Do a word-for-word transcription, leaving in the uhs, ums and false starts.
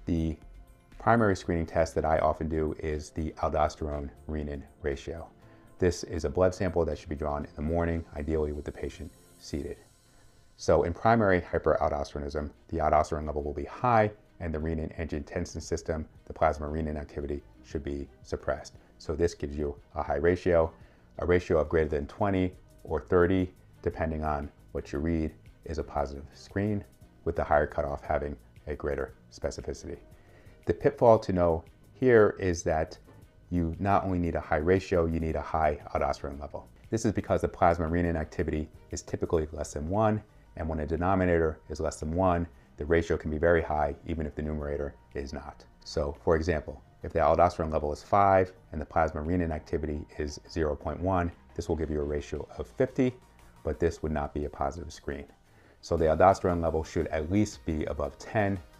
The primary screening test that I often do is the aldosterone-renin ratio. This is a blood sample that should be drawn in the morning, ideally with the patient seated. So in primary hyperaldosteronism, the aldosterone level will be high and the renin-angiotensin system, the plasma renin activity, should be suppressed. So this gives you a high ratio. A ratio of greater than twenty or thirty, depending on what you read, is a positive screen, with the higher cutoff having a greater specificity. The pitfall to know here is that you not only need a high ratio, you need a high aldosterone level. This is because the plasma renin activity is typically less than one, and when a denominator is less than one, the ratio can be very high even if the numerator is not. So for example, if the aldosterone level is five and the plasma renin activity is zero point one, this will give you a ratio of fifty, but this would not be a positive screen. So the aldosterone level should at least be above ten